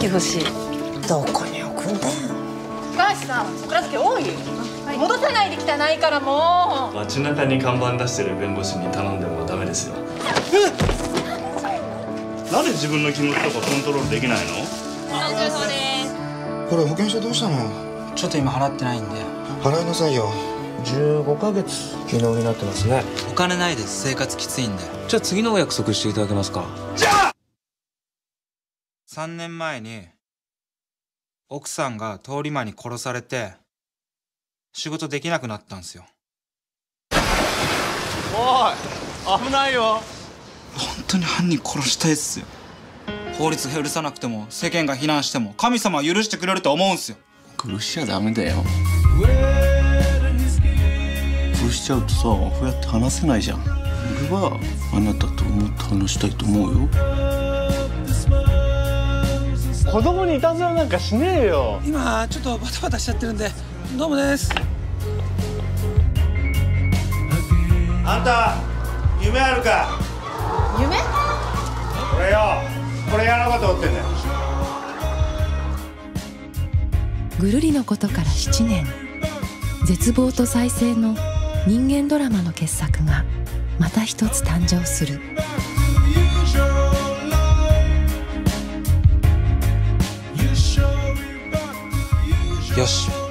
機欲しい。 どこに置くんだよ。 高橋さん、桜漬け多い。戻さないで汚いからもう。 街中に看板出してる弁護士に頼んでもダメですよ。 なんで自分の気持ちとかコントロールできないの？ お疲れ様です。 これ保険証どうしたの？ ちょっと今払ってないんで。 払いなさいよ。15ヶ月昨日になってますね。 お金ないです。生活きついんで。 じゃあ次のお約束していただけますか。 じゃあ 3年前に奥さんが通り魔に殺されて仕事できなくなったんですよ。 おい、危ないよ。 本当に犯人殺したいっすよ。法律が許さなくても世間が非難しても神様は許してくれると思うんすよ。 殺しちゃダメだよ。殺しちゃうとさ、こうやって話せないじゃん。俺はあなたともっと話したいと思うよ。 子供にいたずらなんかしねえよ。 今ちょっとバタバタしちゃってるんで。どうもです。 あんた夢あるか？ 夢？ 俺よ、これやらなかと思ってんだよ。 ぐるりのことから7年、絶望と再生の人間ドラマの傑作がまた一つ誕生する。 よし。